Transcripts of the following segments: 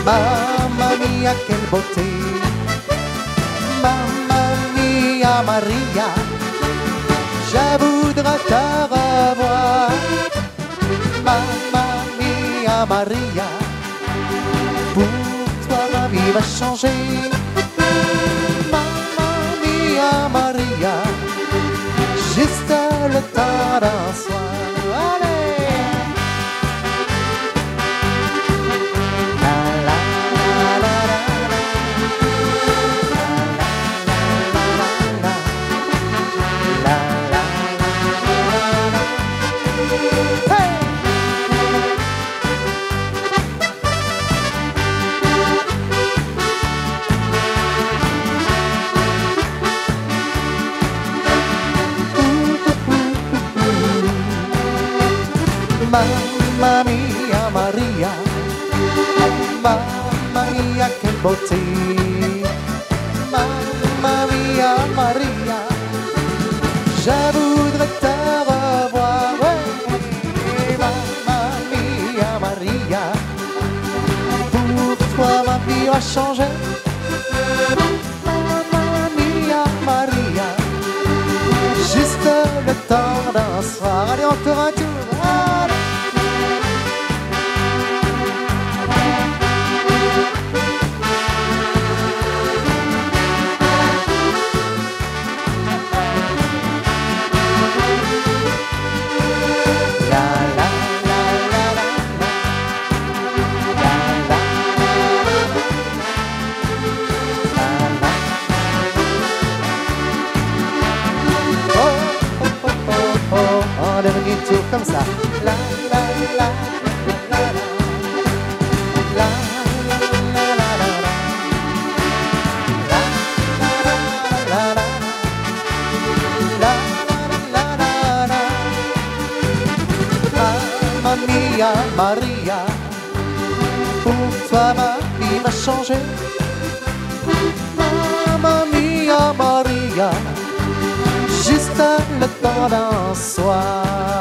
Mamma mia, quelle beauté. Mamma mia, Maria, je voudrais te revoir. Mamma mia, Maria, pour toi ma vie va changer. Mamma mia, Maria, juste le temps d'un soir. Mamma mia, Maria, mamma mia, quelle beauté. Mamma mia, Maria, je voudrais te revoir. Ouais. Mamma mia, Maria, pour toi ma vie va changer. Mamma mia, Maria, juste le temps d'un soir. Allez, encore un tour. Tout comme ça. La la la la la la la la la la. Mamma mia, Maria, pour toi ma vie va changer. Mamma mia, Maria, juste le temps d'un soir.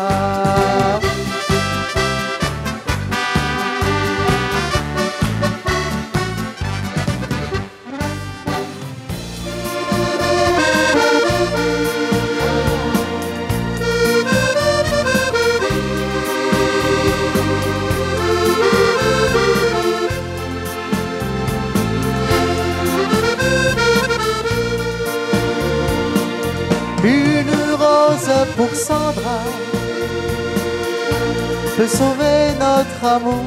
Une rose pour Sandra peut sauver notre amour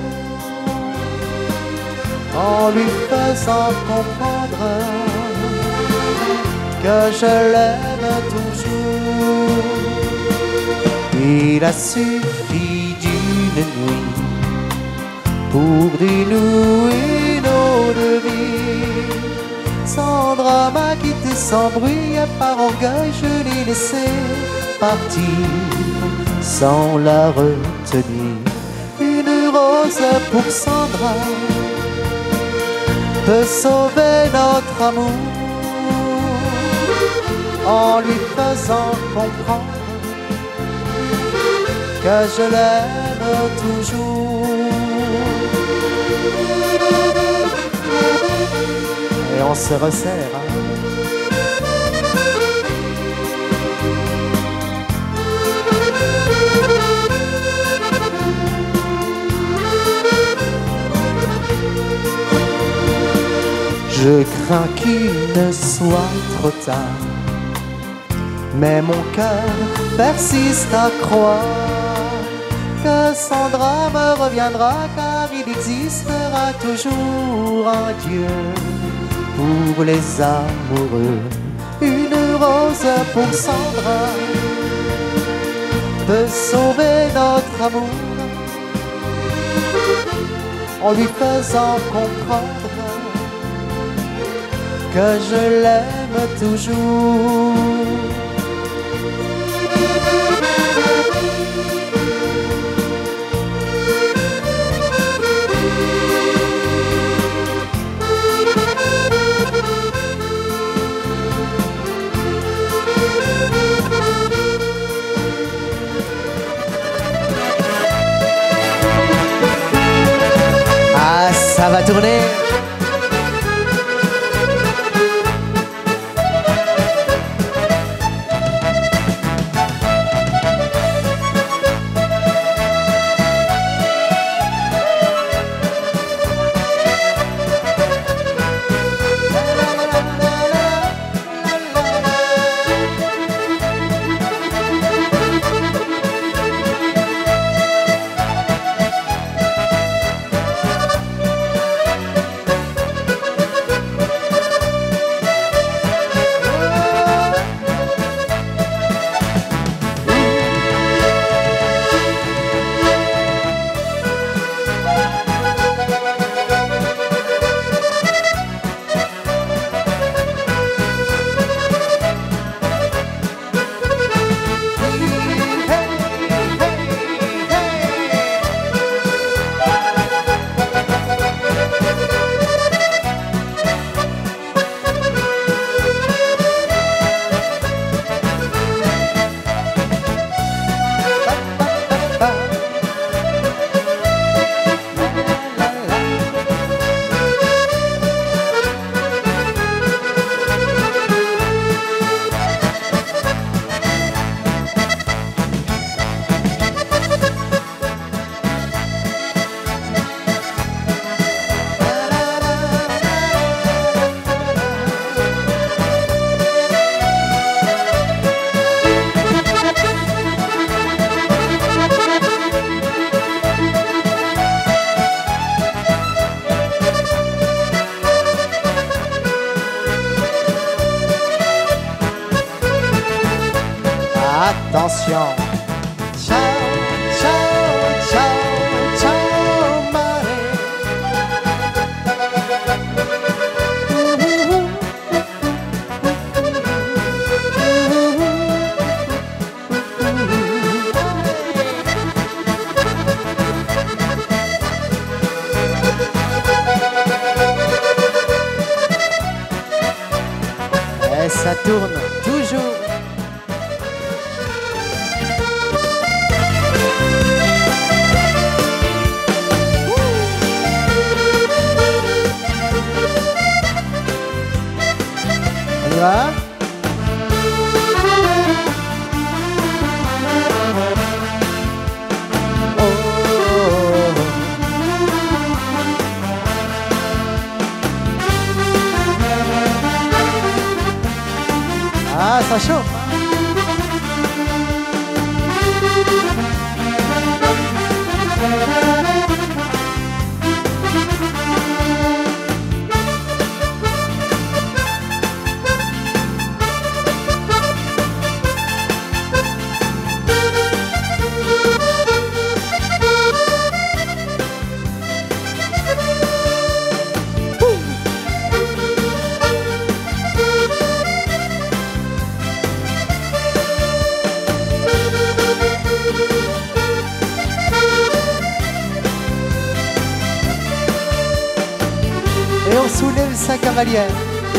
en lui faisant comprendre que je l'aime toujours. Il a suffi d'une nuit pour dénouer nos devis. Sandra m'a quitté sans bruit et par orgueil je l'ai laissé partir sans la retenir. Une rose pour Sandra peut sauver notre amour en lui faisant comprendre que je l'aime toujours. Et on se resserre. Je crains qu'il ne soit trop tard, mais mon cœur persiste à croire que Sandra me reviendra, car il existera toujours un Dieu pour les amoureux. Une rose pour Sandra peut sauver notre amour en lui faisant comprendre que je l'aime toujours. va tourner. Attention. Ciao, ciao, ciao, ciao, mare. Et ça tourne toujours. On y va. Ah, ça chauffe. Et on soulève sa cavalière.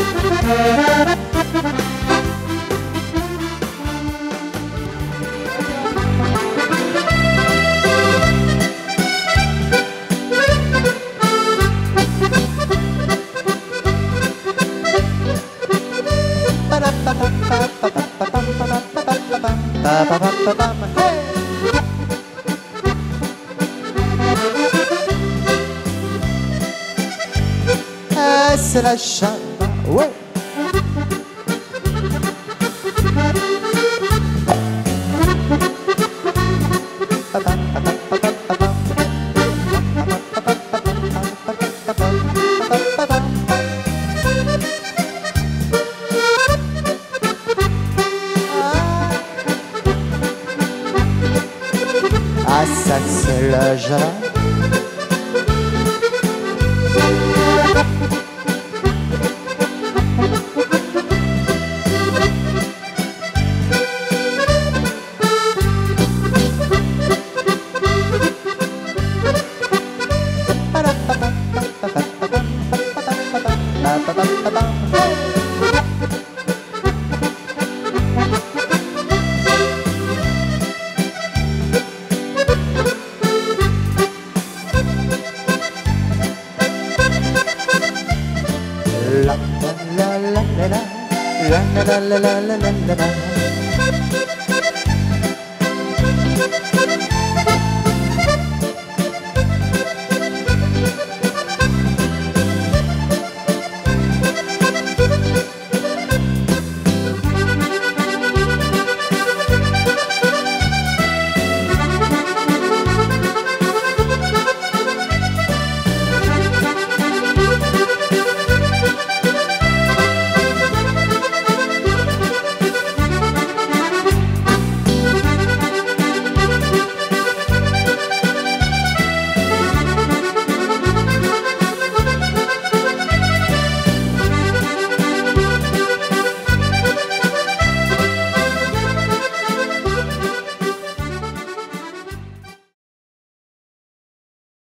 C'est la chambre, ouais. Ah, ça c'est le jardin. la la la la la la la la la la la.